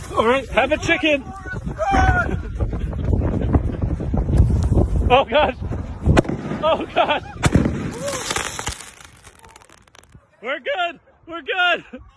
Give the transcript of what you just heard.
All right, have a chicken. Oh gosh. Oh gosh. We're good. We're good.